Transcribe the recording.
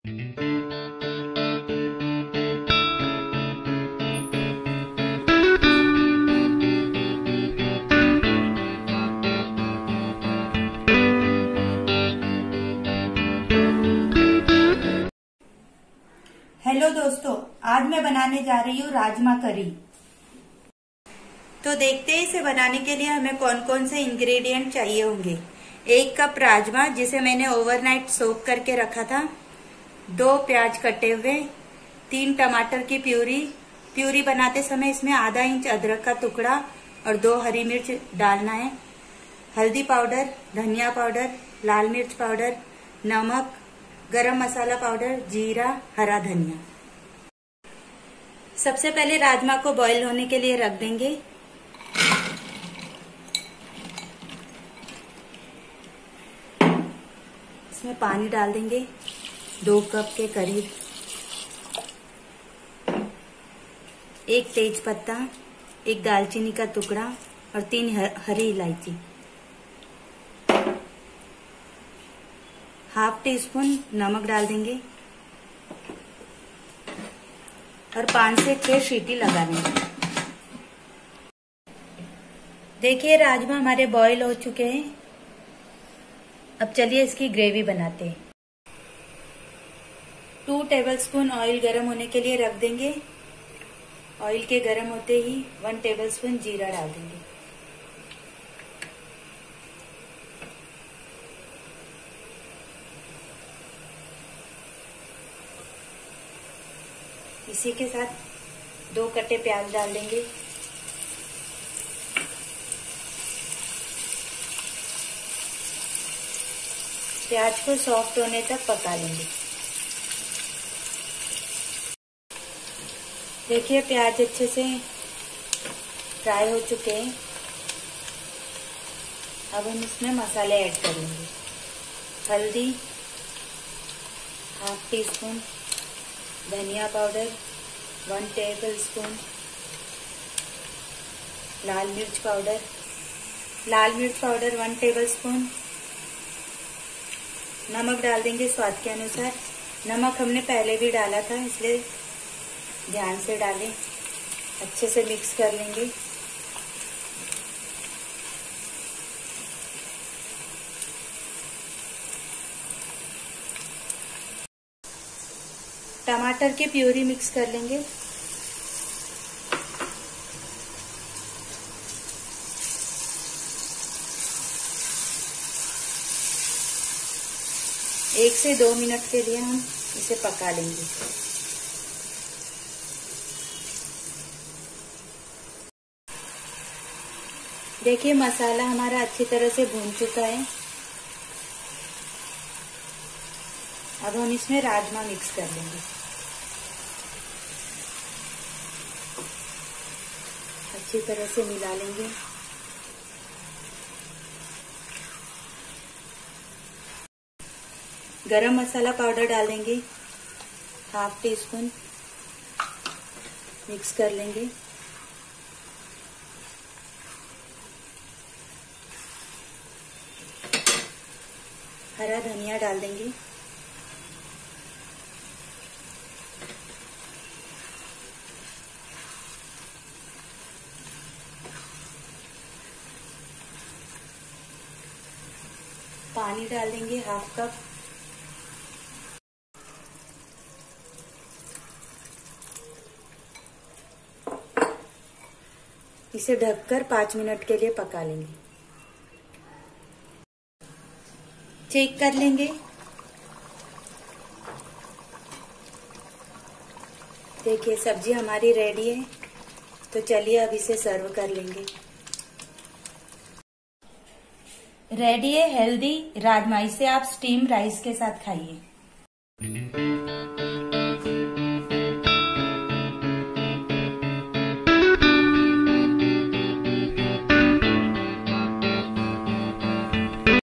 Hello दोस्तों, आज मैं बनाने जा रही हूँ राजमा करी। तो देखते हैं इसे बनाने के लिए हमें कौन कौन से इंग्रेडिएंट चाहिए होंगे। 1 कप राजमा जिसे मैंने ओवरनाइट सोक करके रखा था, 2 प्याज कटे हुए, 3 टमाटर की प्यूरी बनाते समय इसमें आधा इंच अदरक का टुकड़ा और 2 हरी मिर्च डालना है, हल्दी पाउडर, धनिया पाउडर, लाल मिर्च पाउडर, नमक, गरम मसाला पाउडर, जीरा, हरा धनिया। सबसे पहले राजमा को बॉईल होने के लिए रख देंगे। इसमें पानी डाल देंगे 2 कप के करीब, 1 तेज पत्ता, 1 दालचीनी का टुकड़ा और 3 हरी इलायची, ½ टीस्पून नमक डाल देंगे और 5 से 6 सीटी लगा देंगे। देखिए राजमा हमारे बॉईल हो चुके हैं। अब चलिए इसकी ग्रेवी बनाते हैं। 2 टेबलस्पून ऑयल गरम होने के लिए रख देंगे। ऑयल के गरम होते ही 1 टेबलस्पून जीरा डाल देंगे। इसी के साथ 2 कटे प्याज डाल देंगे। प्याज को सॉफ्ट होने तक पका लेंगे। देखिए प्याज अच्छे से फ्राई हो चुके हैं। अब हम इसमें मसाले ऐड करेंगे। हल्दी ½ टीस्पून, धनिया पाउडर 1 टेबलस्पून, लाल मिर्च पाउडर 1 टेबलस्पून, नमक डाल देंगे स्वाद के अनुसार। नमक हमने पहले भी डाला था, इसलिए ध्यान से डालें। अच्छे से मिक्स कर लेंगे। टमाटर की प्यूरी मिक्स कर लेंगे। एक से 2 मिनट के लिए हम इसे पका लेंगे। देखिए मसाला हमारा अच्छी तरह से भून चुका है। अब हम इसमें राजमा मिक्स कर लेंगे। अच्छी तरह से मिला लेंगे। गरम मसाला पाउडर डाल देंगे ½ टीस्पून, मिक्स कर लेंगे। हरा धनिया डाल देंगे। पानी डाल देंगे ½ कप। इसे ढककर 5 मिनट के लिए पका लेंगे। चेक कर लेंगे। देखिए सब्जी हमारी रेडी है। तो चलिए अब इसे सर्व कर लेंगे। रेडी है हेल्दी राजमा। इसे आप स्टीम राइस के साथ खाइए।